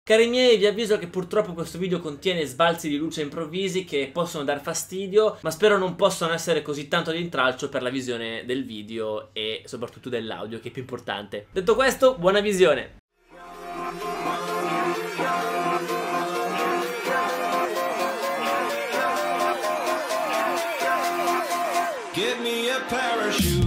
Cari miei, vi avviso che purtroppo questo video contiene sbalzi di luce improvvisi che possono dar fastidio, ma spero non possano essere così tanto di intralcio per la visione del video e soprattutto dell'audio, che è più importante. Detto questo, buona visione! Give me a parachute.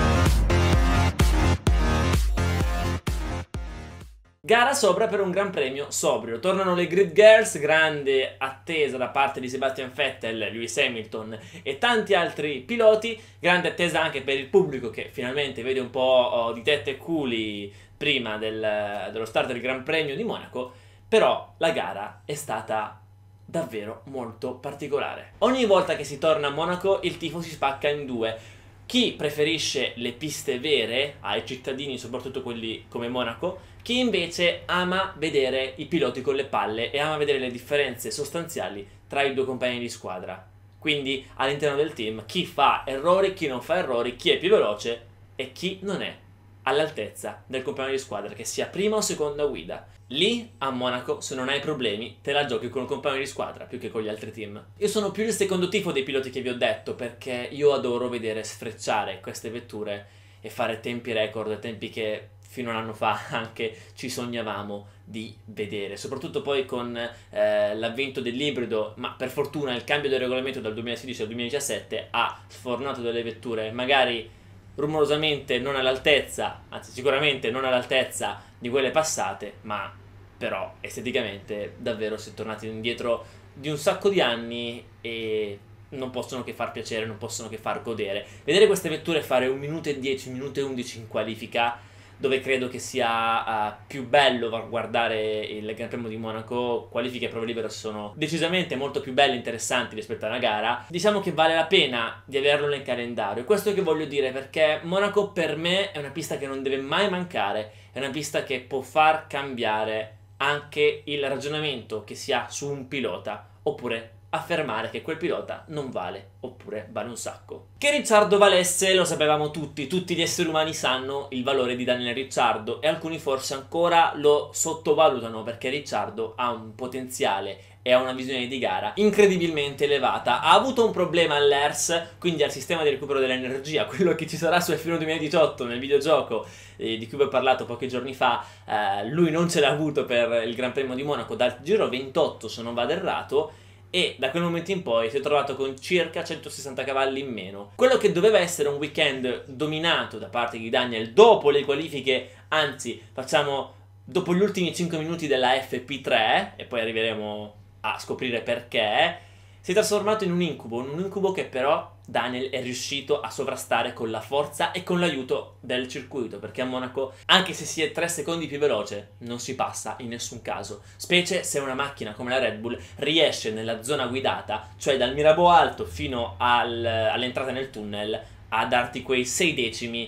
Gara sobria per un gran premio sobrio. Tornano le Grid Girls, grande attesa da parte di Sebastian Vettel, Lewis Hamilton e tanti altri piloti, grande attesa anche per il pubblico che finalmente vede un po' di tette e culi prima dello start del Gran Premio di Monaco, però la gara è stata davvero molto particolare. Ogni volta che si torna a Monaco il tifo si spacca in due. Chi preferisce le piste vere ai cittadini, soprattutto quelli come Monaco, chi invece ama vedere i piloti con le palle e ama vedere le differenze sostanziali tra i due compagni di squadra. Quindi all'interno del team chi fa errori, chi non fa errori, chi è più veloce e chi non è all'altezza del compagno di squadra, che sia prima o seconda guida. Lì a Monaco, se non hai problemi, te la giochi con il compagno di squadra più che con gli altri team. Io sono più il secondo tifo dei piloti che vi ho detto, perché io adoro vedere sfrecciare queste vetture e fare tempi record, tempi che fino a un anno fa anche ci sognavamo di vedere, soprattutto poi con l'avvento dell'ibrido, ma per fortuna il cambio del regolamento dal 2016 al 2017 ha sfornato delle vetture magari rumorosamente non all'altezza, anzi sicuramente non all'altezza di quelle passate, ma però esteticamente davvero si è tornati indietro di un sacco di anni e non possono che far piacere, non possono che far godere. Vedere queste vetture fare 1 minuto e 10, 1 minuto e 11 in qualifica, dove credo che sia più bello guardare il Gran Premio di Monaco, qualifiche e prove libere sono decisamente molto più belle e interessanti rispetto a una gara, diciamo che vale la pena di averlo nel calendario. Questo che voglio dire, perché Monaco per me è una pista che non deve mai mancare, è una pista che può far cambiare anche il ragionamento che si ha su un pilota, oppure affermare che quel pilota non vale, oppure vale un sacco. Che Ricciardo valesse lo sapevamo tutti gli esseri umani sanno il valore di Daniel Ricciardo e alcuni forse ancora lo sottovalutano, perché Ricciardo ha un potenziale e ha una visione di gara incredibilmente elevata. Ha avuto un problema all'ERS, quindi al sistema di recupero dell'energia, quello che ci sarà su F1 2018 nel videogioco di cui vi ho parlato pochi giorni fa. Lui non ce l'ha avuto per il Gran Premio di Monaco dal giro 28 se non vado errato, e da quel momento in poi si è trovato con circa 160 cavalli in meno. Quello che doveva essere un weekend dominato da parte di Daniel dopo le qualifiche, anzi facciamo dopo gli ultimi 5 minuti della FP3 e poi arriveremo a scoprire perché, si è trasformato in un incubo che però Daniel è riuscito a sovrastare con la forza e con l'aiuto del circuito, perché a Monaco, anche se si è 3 secondi più veloce, non si passa in nessun caso, specie se una macchina come la Red Bull riesce nella zona guidata, cioè dal Mirabeau Alto fino all'entrata nel tunnel, a darti quei 6 decimi,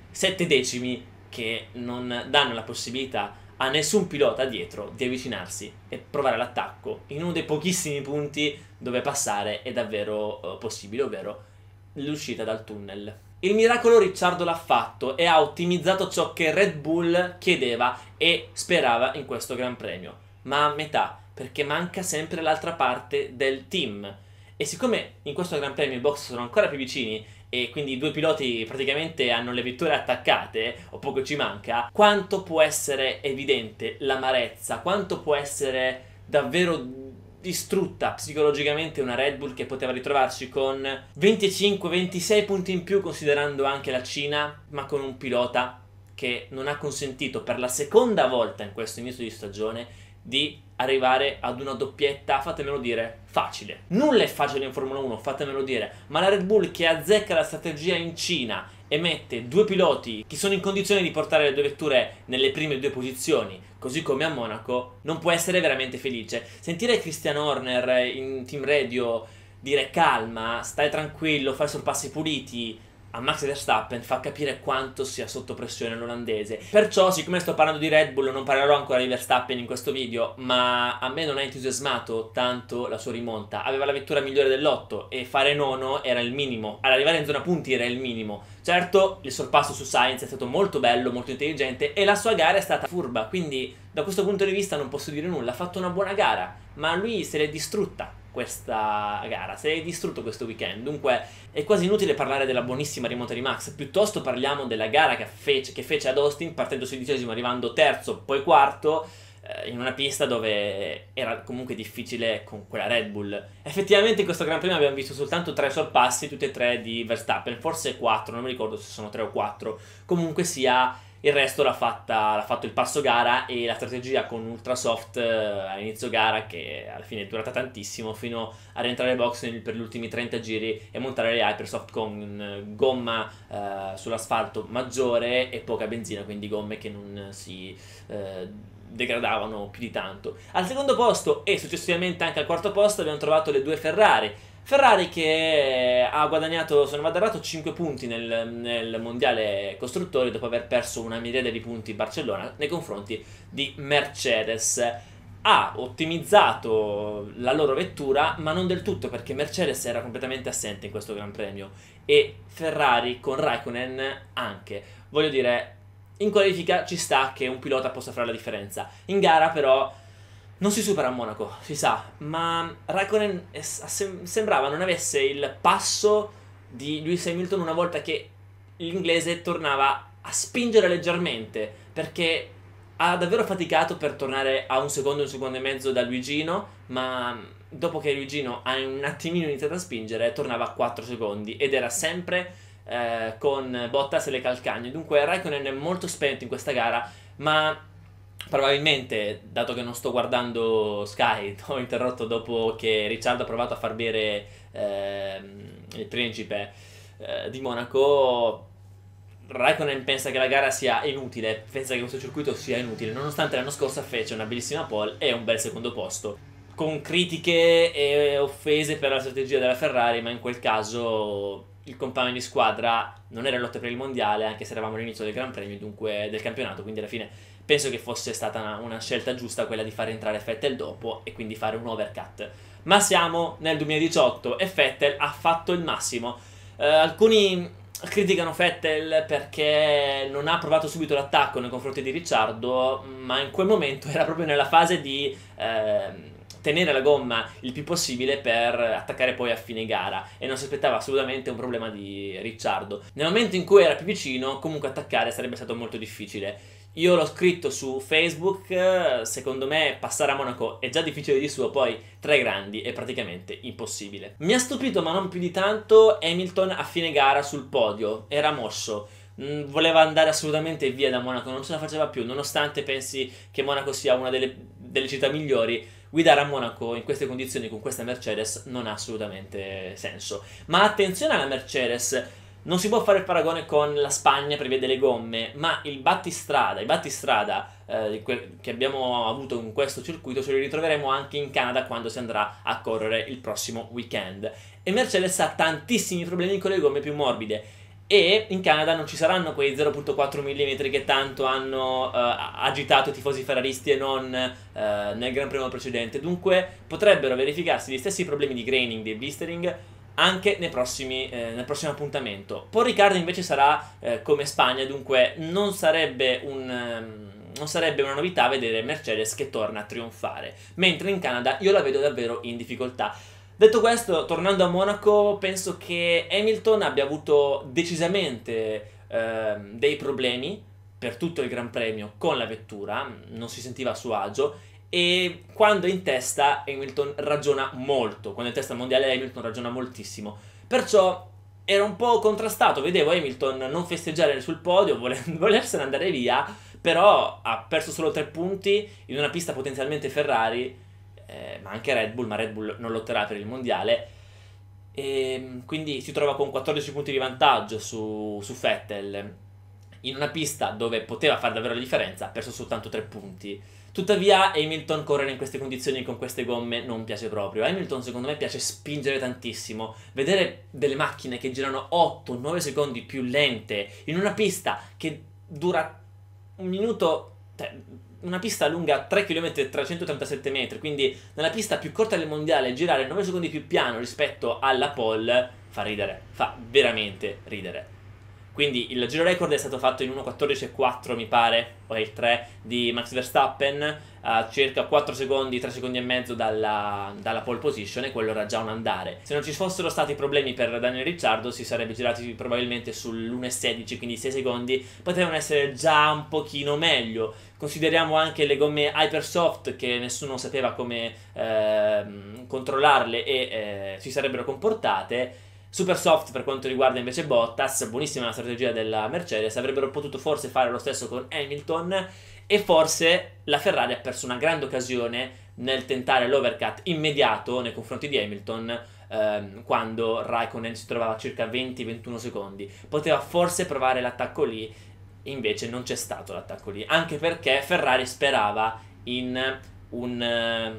7 decimi che non danno la possibilità a nessun pilota dietro di avvicinarsi e provare l'attacco in uno dei pochissimi punti dove passare è davvero possibile, ovvero l'uscita dal tunnel. Il miracolo Ricciardo l'ha fatto e ha ottimizzato ciò che Red Bull chiedeva e sperava in questo Gran Premio, ma a metà, perché manca sempre l'altra parte del team. E siccome in questo Gran Premio i box sono ancora più vicini e quindi i due piloti praticamente hanno le vetture attaccate, o poco ci manca, quanto può essere evidente l'amarezza, quanto può essere davvero distrutta psicologicamente una Red Bull che poteva ritrovarsi con 25-26 punti in più, considerando anche la Cina, ma con un pilota che non ha consentito per la seconda volta in questo inizio di stagione di arrivare ad una doppietta, fatemelo dire, facile. Nulla è facile in Formula 1, fatemelo dire, ma la Red Bull che azzecca la strategia in Cina e mette 2 piloti che sono in condizione di portare le 2 vetture nelle prime 2 posizioni, così come a Monaco, non può essere veramente felice. Sentire Christian Horner in team radio dire calma, stai tranquillo, fai sorpassi puliti, a Max Verstappen fa capire quanto sia sotto pressione l'olandese. Perciò, siccome sto parlando di Red Bull, non parlerò ancora di Verstappen in questo video, ma a me non ha entusiasmato tanto la sua rimonta. Aveva la vettura migliore dell'8 e fare nono era il minimo, arrivare in zona punti era il minimo. Certo, il sorpasso su Sainz è stato molto bello, molto intelligente, e la sua gara è stata furba, quindi da questo punto di vista non posso dire nulla. Ha fatto una buona gara, ma lui se l'è distrutta questa gara, se l'è distrutto questo weekend. Dunque è quasi inutile parlare della buonissima rimonta di Max, piuttosto parliamo della gara che fece ad Austin, partendo 16esimo, arrivando terzo, poi quarto, in una pista dove era comunque difficile con quella Red Bull. Effettivamente in questo Gran Premio abbiamo visto soltanto 3 sorpassi, tutti e 3 di Verstappen, forse 4, non mi ricordo se sono 3 o 4, comunque sia. Il resto l'ha fatto il passo gara e la strategia con Ultrasoft a inizio gara, che alla fine è durata tantissimo, fino a rientrare ai box per gli ultimi 30 giri e montare le Hypersoft con gomma sull'asfalto maggiore e poca benzina, quindi gomme che non si degradavano più di tanto. Al secondo posto e successivamente anche al quarto posto abbiamo trovato le due Ferrari che ha guadagnato, se non vado errato, 5 punti nel mondiale costruttori dopo aver perso una miriade di punti in Barcellona nei confronti di Mercedes. Ha ottimizzato la loro vettura, ma non del tutto, perché Mercedes era completamente assente in questo Gran Premio e Ferrari con Raikkonen anche. Voglio dire, in qualifica ci sta che un pilota possa fare la differenza, in gara però non si supera a Monaco, si sa, ma Raikkonen sembrava non avesse il passo di Lewis Hamilton una volta che l'inglese tornava a spingere leggermente, perché ha davvero faticato per tornare a un secondo e mezzo da Luigino, ma dopo che Luigino ha un attimino iniziato a spingere tornava a 4 secondi ed era sempre con Bottas e le calcagne. Dunque Raikkonen è molto spento in questa gara, ma probabilmente, dato che non sto guardando Sky, ho interrotto dopo che Ricciardo ha provato a far bere il principe di Monaco, Raikkonen pensa che la gara sia inutile, pensa che questo circuito sia inutile, nonostante l'anno scorso fece una bellissima pole e un bel secondo posto, con critiche e offese per la strategia della Ferrari, ma in quel caso il compagno di squadra non era in lotta per il mondiale, anche se eravamo all'inizio del Gran Premio, dunque del campionato, quindi alla fine penso che fosse stata una scelta giusta quella di far entrare Vettel dopo e quindi fare un overcut. Ma siamo nel 2018 e Vettel ha fatto il massimo. Alcuni criticano Vettel perché non ha provato subito l'attacco nei confronti di Ricciardo, ma in quel momento era proprio nella fase di tenere la gomma il più possibile per attaccare poi a fine gara e non si aspettava assolutamente un problema di Ricciardo. Nel momento in cui era più vicino, comunque attaccare sarebbe stato molto difficile. Io l'ho scritto su Facebook, secondo me passare a Monaco è già difficile di suo, poi tra i grandi è praticamente impossibile. Mi ha stupito, ma non più di tanto, Hamilton a fine gara sul podio, era mosso, voleva andare assolutamente via da Monaco, non ce la faceva più, nonostante pensi che Monaco sia una delle città migliori. Guidare a Monaco in queste condizioni con questa Mercedes non ha assolutamente senso. Ma attenzione alla Mercedes, non si può fare il paragone con la Spagna per via delle gomme, ma i battistrada che abbiamo avuto in questo circuito ce li ritroveremo anche in Canada quando si andrà a correre il prossimo weekend. E Mercedes ha tantissimi problemi con le gomme più morbide e in Canada non ci saranno quei 0.4 mm che tanto hanno agitato i tifosi ferraristi e non nel Gran Premio precedente. Dunque potrebbero verificarsi gli stessi problemi di graining, di blistering anche nel prossimo appuntamento. Paul Ricard invece sarà come Spagna, dunque non sarebbe una novità vedere Mercedes che torna a trionfare, mentre in Canada io la vedo davvero in difficoltà. Detto questo, tornando a Monaco, penso che Hamilton abbia avuto decisamente dei problemi per tutto il Gran Premio con la vettura, non si sentiva a suo agio, e quando è in testa Hamilton ragiona molto, quando è in testa mondiale Hamilton ragiona moltissimo, perciò era un po' contrastato, vedevo Hamilton non festeggiare sul podio, volersene andare via, però ha perso solo 3 punti in una pista potenzialmente Ferrari, ma anche Red Bull, ma Red Bull non lotterà per il mondiale, e quindi si trova con 14 punti di vantaggio su Vettel in una pista dove poteva fare davvero la differenza, ha perso soltanto 3 punti. Tuttavia Hamilton correre in queste condizioni con queste gomme non piace proprio. Hamilton secondo me piace spingere tantissimo. Vedere delle macchine che girano 8-9 secondi più lente in una pista che dura un minuto, una pista lunga 3 km e 387 metri, quindi nella pista più corta del mondiale girare 9 secondi più piano rispetto alla pole fa ridere, fa veramente ridere. Quindi il giro record è stato fatto in 1.14.4 mi pare, o è il 3 di Max Verstappen, a circa 4 secondi, 3 secondi e mezzo dalla pole position, e quello era già un andare. Se non ci fossero stati problemi per Daniel Ricciardo si sarebbe girati probabilmente sull'1.16, quindi 6 secondi potevano essere già un pochino meglio. Consideriamo anche le gomme Hypersoft che nessuno sapeva come controllarle e si sarebbero comportate. Super soft per quanto riguarda invece Bottas, buonissima la strategia della Mercedes, avrebbero potuto forse fare lo stesso con Hamilton, e forse la Ferrari ha perso una grande occasione nel tentare l'overcut immediato nei confronti di Hamilton quando Raikkonen si trovava a circa 20-21 secondi. Poteva forse provare l'attacco lì, invece non c'è stato l'attacco lì, anche perché Ferrari sperava in un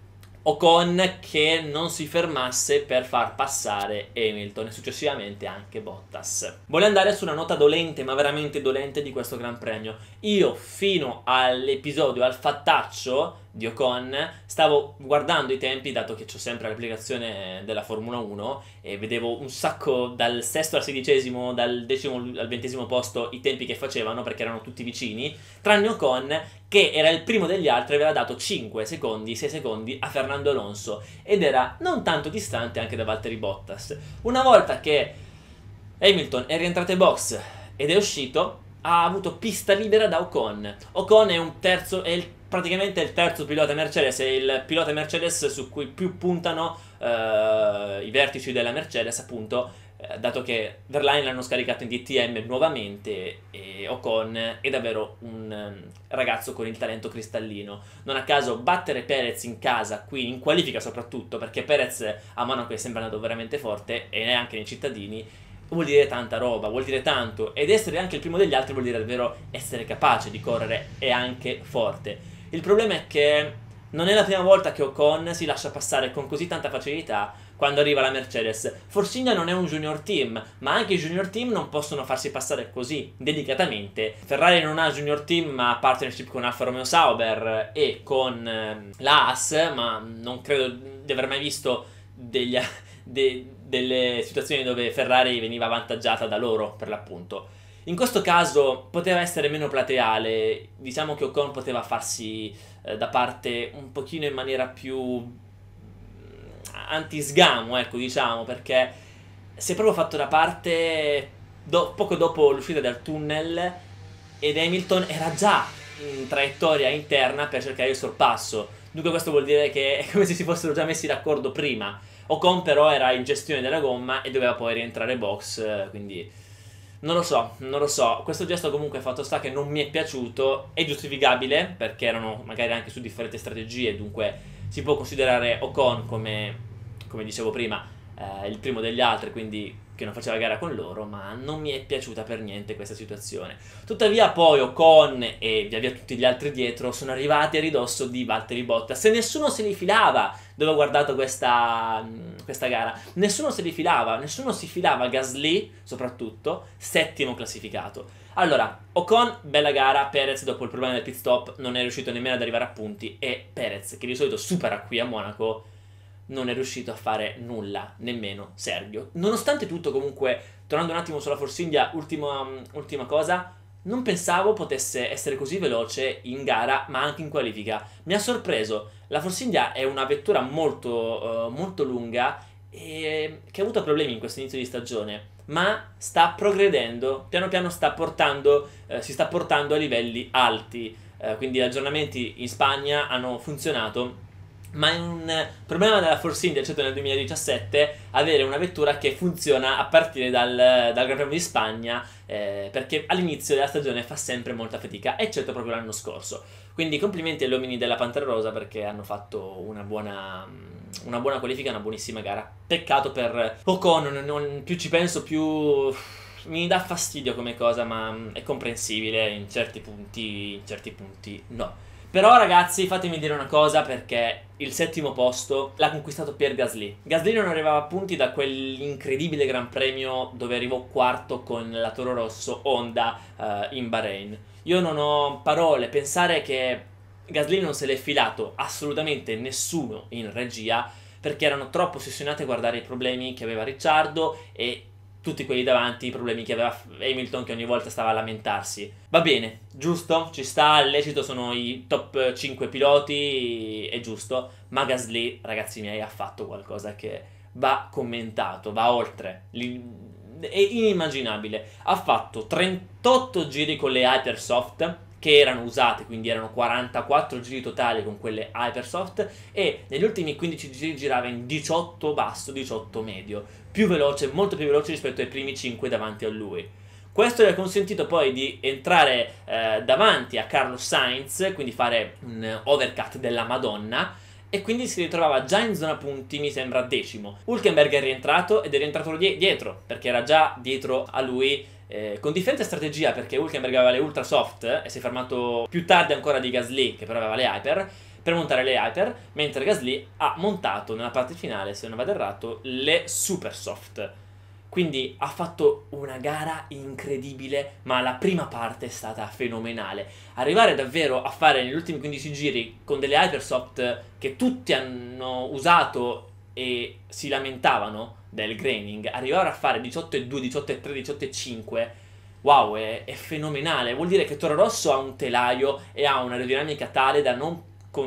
Ocon che non si fermasse per far passare Hamilton e successivamente anche Bottas. Voglio andare su una nota dolente, ma veramente dolente, di questo Gran Premio. Io fino all'episodio, al fattaccio di Ocon, stavo guardando i tempi, dato che ho sempre l'applicazione della Formula 1 e vedevo un sacco dal sesto al sedicesimo, dal decimo al 20° posto i tempi che facevano, perché erano tutti vicini, tranne Ocon che era il primo degli altri, aveva dato 5 secondi, 6 secondi a Fernando Alonso ed era non tanto distante anche da Valtteri Bottas. Una volta che Hamilton è rientrato ai box ed è uscito, ha avuto pista libera da Ocon. Ocon è un terzo, praticamente il terzo pilota Mercedes, è il pilota Mercedes su cui più puntano i vertici della Mercedes, appunto, dato che Verlaine l'hanno scaricato in DTM nuovamente e Ocon è davvero un ragazzo con il talento cristallino. Non a caso battere Perez in casa, qui in qualifica soprattutto, perché Perez a Monaco è sempre andato veramente forte e neanche nei cittadini, vuol dire tanta roba, vuol dire tanto, ed essere anche il primo degli altri vuol dire davvero essere capace di correre e anche forte. Il problema è che non è la prima volta che Ocon si lascia passare con così tanta facilità quando arriva la Mercedes. Force India non è un junior team, ma anche i junior team non possono farsi passare così delicatamente. Ferrari non ha junior team, ma partnership con Alfa Romeo Sauber e con la Haas, ma non credo di aver mai visto delle situazioni dove Ferrari veniva avvantaggiata da loro, per l'appunto. In questo caso poteva essere meno plateale, diciamo che Ocon poteva farsi da parte un pochino in maniera più anti-sgamo, ecco, diciamo, perché si è proprio fatto da parte poco dopo l'uscita dal tunnel ed Hamilton era già in traiettoria interna per cercare il sorpasso. Dunque questo vuol dire che è come se si fossero già messi d'accordo prima. Ocon però era in gestione della gomma e doveva poi rientrare box, quindi non lo so. Questo gesto comunque fatto sta che non mi è piaciuto, è giustificabile perché erano magari anche su differenti strategie, dunque si può considerare Ocon come dicevo prima, il primo degli altri, quindi che non faceva gara con loro, ma non mi è piaciuta per niente questa situazione. Tuttavia poi Ocon e via via tutti gli altri dietro sono arrivati a ridosso di Valtteri Bottas e nessuno se li filava dove ho guardato questa gara. Nessuno se li filava, nessuno si filava. Gasly soprattutto, settimo classificato. Allora, Ocon, bella gara. Perez dopo il problema del pit stop non è riuscito nemmeno ad arrivare a punti, e Perez, che di solito supera qui a Monaco, non è riuscito a fare nulla, nemmeno Sergio. Nonostante tutto, comunque, tornando un attimo sulla Force India, ultima cosa, non pensavo potesse essere così veloce in gara, ma anche in qualifica. Mi ha sorpreso. La Force India è una vettura molto lunga e che ha avuto problemi in questo inizio di stagione, ma sta progredendo, piano piano si sta portando a livelli alti. Quindi gli aggiornamenti in Spagna hanno funzionato. Ma è un problema della Force India, eccetto nel 2017, avere una vettura che funziona a partire dal Gran Premio di Spagna, perché all'inizio della stagione fa sempre molta fatica, eccetto proprio l'anno scorso. Quindi complimenti agli uomini della Pantera Rosa perché hanno fatto una buona qualifica, una buonissima gara. Peccato per Ocon, più ci penso più mi dà fastidio come cosa, ma è comprensibile in certi punti no. Però ragazzi, fatemi dire una cosa, perché il settimo posto l'ha conquistato Pierre Gasly. Gasly non arrivava a punti da quell'incredibile Gran Premio dove arrivò quarto con la Toro Rosso Honda in Bahrain. Io non ho parole, pensare che Gasly non se l'è filato assolutamente nessuno in regia, perché erano troppo ossessionati a guardare i problemi che aveva Ricciardo e tutti quelli davanti, i problemi che aveva Hamilton, che ogni volta stava a lamentarsi. Va bene, giusto, ci sta, l'esito sono i top 5 piloti, è giusto, ma Gasly, ragazzi miei, ha fatto qualcosa che va commentato, va oltre, è inimmaginabile. Ha fatto 38 giri con le Hypersoft, che erano usate, quindi erano 44 giri totali con quelle Hypersoft, e negli ultimi 15 giri girava in 18 basso, 18 medio, più veloce, molto più veloce rispetto ai primi 5 davanti a lui. Questo gli ha consentito poi di entrare davanti a Carlos Sainz, quindi fare un overcut della Madonna, e quindi si ritrovava già in zona punti, mi sembra decimo. Hülkenberg è rientrato ed è rientrato dietro, perché era già dietro a lui, con differente strategia, perché Hülkenberg aveva le ultra soft e si è fermato più tardi ancora di Gasly, che però aveva le hyper, per montare le hyper, mentre Gasly ha montato nella parte finale, se non vado errato, le super soft. Quindi ha fatto una gara incredibile, ma la prima parte è stata fenomenale. Arrivare davvero a fare negli ultimi 15 giri con delle Hypersoft che tutti hanno usato e si lamentavano del graining, arrivare a fare 18,2, 18,3, 18,5, wow, è fenomenale. Vuol dire che Toro Rosso ha un telaio e ha un'aerodinamica tale da non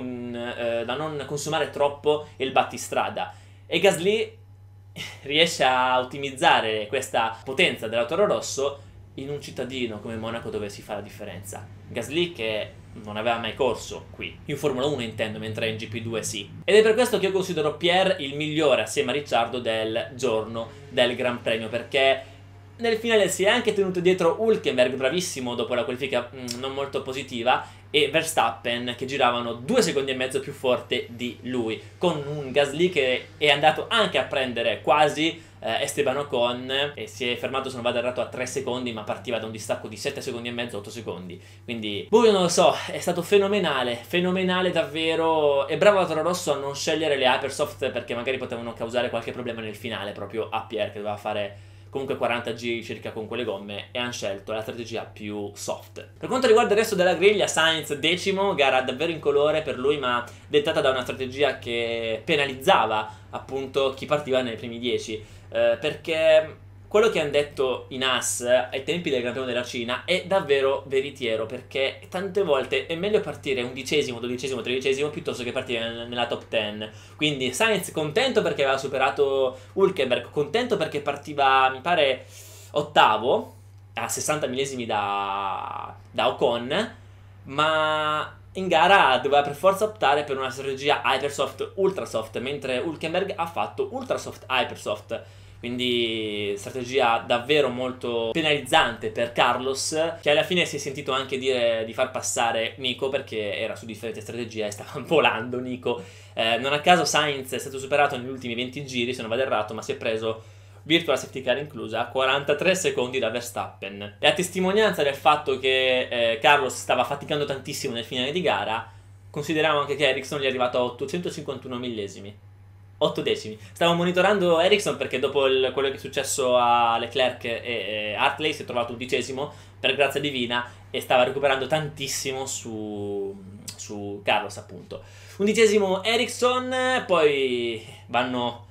consumare troppo il battistrada. E Gasly riesce a ottimizzare questa potenza della Toro Rosso in un cittadino come Monaco, dove si fa la differenza. Gasly che non aveva mai corso qui, in Formula 1 intendo, mentre in GP2 sì. Ed è per questo che io considero Pierre il migliore assieme a Ricciardo del giorno del Gran Premio, perché nel finale si è anche tenuto dietro Hülkenberg, bravissimo dopo la qualifica non molto positiva, e Verstappen, che giravano 2 secondi e mezzo più forte di lui, con un Gasly che è andato anche a prendere quasi Esteban Ocon e si è fermato, se non vado errato, a 3 secondi, ma partiva da un distacco di 7 secondi e mezzo, 8 secondi. Quindi, io non lo so, è stato fenomenale, fenomenale davvero. E bravo la Toro Rosso a non scegliere le Hypersoft, perché magari potevano causare qualche problema nel finale, proprio a Pierre, che doveva fare comunque 40 giri circa con quelle gomme, e hanno scelto la strategia più soft. Per quanto riguarda il resto della griglia, Sainz decimo, gara davvero incolore per lui, ma dettata da una strategia che penalizzava appunto chi partiva nei primi 10, perché quello che hanno detto in AS ai tempi del Gran Premio della Cina è davvero veritiero, perché tante volte è meglio partire 11°, 12°, 13° piuttosto che partire nella top 10. Quindi Sainz contento perché aveva superato Hülkenberg, contento perché partiva, mi pare, ottavo, a 60 millesimi da Ocon, ma in gara doveva per forza optare per una strategia Hypersoft Ultrasoft, mentre Hülkenberg ha fatto Ultrasoft Hypersoft. Quindi strategia davvero molto penalizzante per Carlos, che alla fine si è sentito anche dire di far passare Nico, perché era su differenti strategie e stava volando Nico. Non a caso Sainz è stato superato negli ultimi 20 giri, se non vado errato, ma si è preso virtual safety car inclusa, 43 secondi da Verstappen. E a testimonianza del fatto che Carlos stava faticando tantissimo nel finale di gara, consideriamo anche che Ericsson gli è arrivato a 851 millesimi. 8 decimi. Stavo monitorando Ericsson perché dopo quello che è successo a Leclerc e Hartley si è trovato 11° per grazia divina, e stava recuperando tantissimo su Carlos, appunto. 11° Ericsson, poi vanno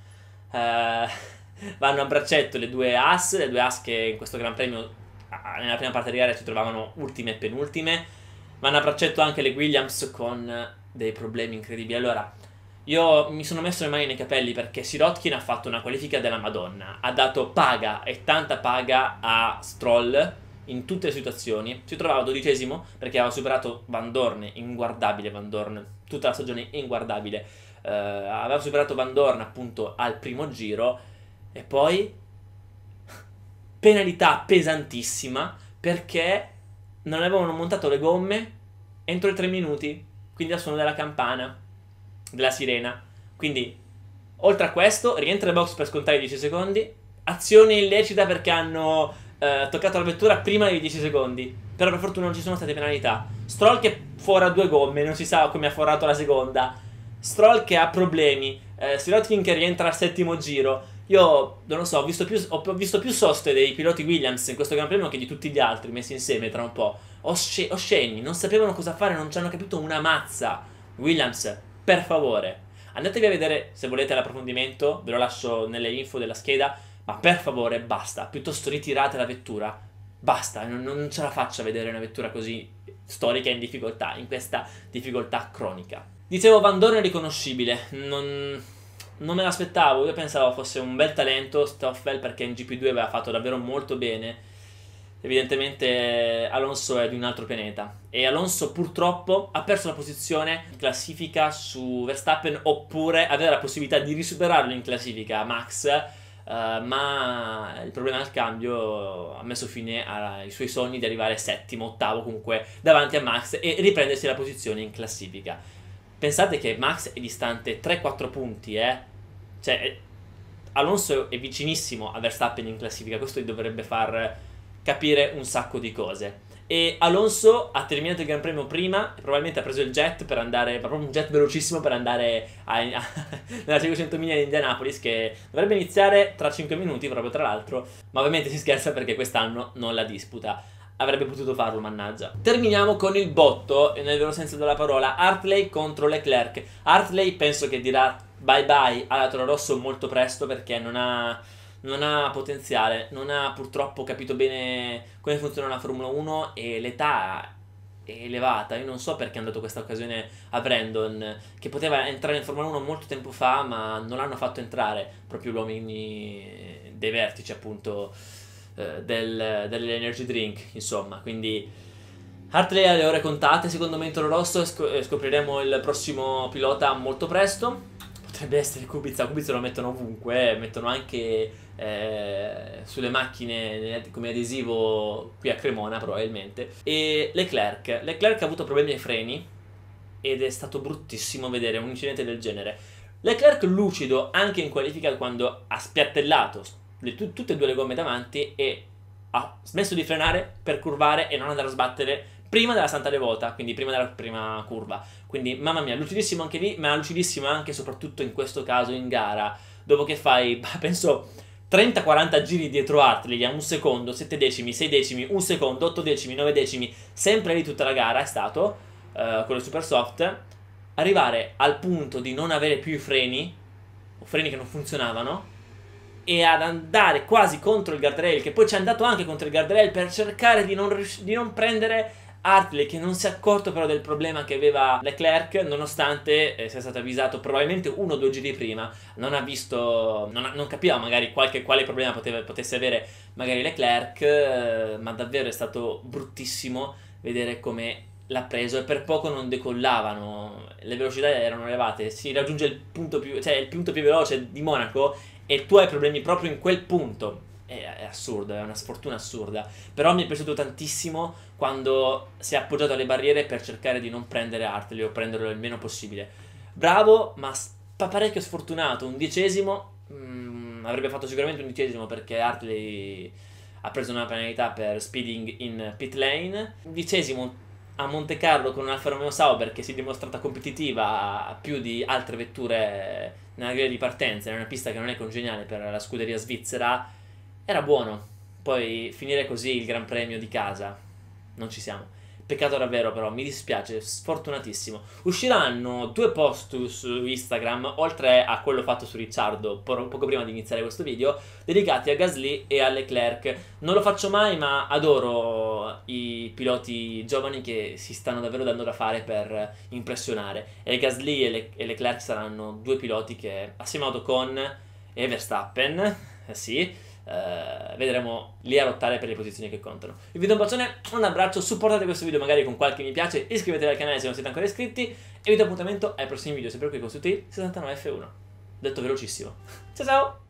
a braccetto le due Haas che in questo Gran Premio nella prima parte di gara si trovavano ultime e penultime. Vanno a braccetto anche le Williams con dei problemi incredibili. Allora, io mi sono messo le mani nei capelli, perché Sirotkin ha fatto una qualifica della Madonna, ha dato paga e tanta paga a Stroll in tutte le situazioni. Si trovava 12° perché aveva superato Van Dorn, inguardabile Van Dorn, tutta la stagione inguardabile. Aveva superato Van Dorn appunto al primo giro, e poi penalità pesantissima perché non avevano montato le gomme entro i 3 minuti, quindi al suono della campana, della sirena. Quindi oltre a questo rientra in box per scontare i 10 secondi, azione illecita perché hanno toccato la vettura prima dei 10 secondi, però per fortuna non ci sono state penalità. Stroll che fora 2 gomme, non si sa come ha forato la seconda. Stroll che ha problemi. Sirotkin che rientra al 7° giro. Io non lo so, ho visto più soste dei piloti Williams in questo Gran Premio che di tutti gli altri messi insieme tra un po'. Osceni, non sapevano cosa fare, non ci hanno capito una mazza. Williams, per favore, andatevi a vedere se volete l'approfondimento, ve lo lascio nelle info della scheda, ma per favore basta, piuttosto ritirate la vettura, basta, non ce la faccio a vedere una vettura così storica e in difficoltà, in questa difficoltà cronica. Dicevo, Vandoorne è riconoscibile, non me l'aspettavo, io pensavo fosse un bel talento Stoffel perché in GP2 aveva fatto davvero molto bene. Evidentemente Alonso è di un altro pianeta e Alonso purtroppo ha perso la posizione in classifica su Verstappen, oppure aveva la possibilità di risuperarlo in classifica Max, ma il problema del cambio ha messo fine ai suoi sogni di arrivare 7º, 8º comunque davanti a Max e riprendersi la posizione in classifica. Pensate che Max è distante 3-4 punti, cioè Alonso è vicinissimo a Verstappen in classifica, questo gli dovrebbe far capire un sacco di cose. E Alonso ha terminato il Gran Premio prima e probabilmente ha preso il jet per andare, ma proprio un jet velocissimo per andare nella 500 miglia di Indianapolis, che dovrebbe iniziare tra 5 minuti proprio, tra l'altro, ma ovviamente si scherza perché quest'anno non la disputa. Avrebbe potuto farlo, mannaggia. Terminiamo con il botto, nel vero senso della parola, Hartley contro Leclerc. Hartley penso che dirà bye bye alla Toro Rosso molto presto perché non ha potenziale, non ha purtroppo capito bene come funziona la Formula 1 e l'età è elevata. Io non so perché hanno dato questa occasione a Brandon, che poteva entrare in Formula 1 molto tempo fa, ma non l'hanno fatto entrare, proprio gli uomini dei vertici appunto dell'energy drink, insomma. Quindi Hartley ha le ore contate secondo me in Toro Rosso, scopriremo il prossimo pilota molto presto. Potrebbe essere Kubica lo mettono ovunque, mettono anche sulle macchine come adesivo qui a Cremona probabilmente. E Leclerc ha avuto problemi ai freni ed è stato bruttissimo vedere un incidente del genere. Leclerc lucido anche in qualifica quando ha spiattellato tutte e 2 le gomme davanti e ha smesso di frenare per curvare e non andare a sbattere prima della Santa Devota, quindi prima della prima curva. Quindi mamma mia, lucidissimo anche lì, ma lucidissimo anche e soprattutto in questo caso in gara, dopo che fai, penso, 30-40 giri dietro Hartley a 1 secondo, 7 decimi, 6 decimi, 1 secondo, 8 decimi, 9 decimi, sempre lì tutta la gara è stato, con il super soft, arrivare al punto di non avere più i freni, o freni che non funzionavano, e ad andare quasi contro il guardrail, che poi ci è andato anche contro il guardrail per cercare di non prendere Hartley, che non si è accorto però del problema che aveva Leclerc, nonostante sia stato avvisato probabilmente 1 o 2 giri prima. Non ha visto, non capiva magari quale problema potesse avere magari Leclerc, ma davvero è stato bruttissimo vedere come l'ha preso e per poco non decollavano, le velocità erano elevate, si raggiunge il punto più veloce di Monaco e tu hai problemi proprio in quel punto. È assurdo, è una sfortuna assurda. Però mi è piaciuto tantissimo quando si è appoggiato alle barriere per cercare di non prendere Hartley o prenderlo il meno possibile. Bravo, ma parecchio sfortunato. 11°, avrebbe fatto sicuramente 11° perché Hartley ha preso una penalità per speeding in pit lane. 11° a Monte Carlo con un Alfa Romeo Sauber che si è dimostrata competitiva a più di altre vetture nella griglia di partenza, in una pista che non è congeniale per la scuderia svizzera. Era buono, poi finire così il Gran Premio di casa, non ci siamo. Peccato davvero però, mi dispiace, sfortunatissimo. Usciranno 2 post su Instagram, oltre a quello fatto su Ricciardo poco prima di iniziare questo video, dedicati a Gasly e a Leclerc. Non lo faccio mai, ma adoro i piloti giovani che si stanno davvero dando da fare per impressionare. E Gasly e Leclerc saranno 2 piloti che, assieme a Ocon e Verstappen, sì, vedremo lì a lottare per le posizioni che contano. Vi do un bacione, un abbraccio, supportate questo video magari con qualche mi piace, iscrivetevi al canale se non siete ancora iscritti e vi do appuntamento ai prossimi video sempre qui con Sutil 69F1. Detto velocissimo. Ciao ciao!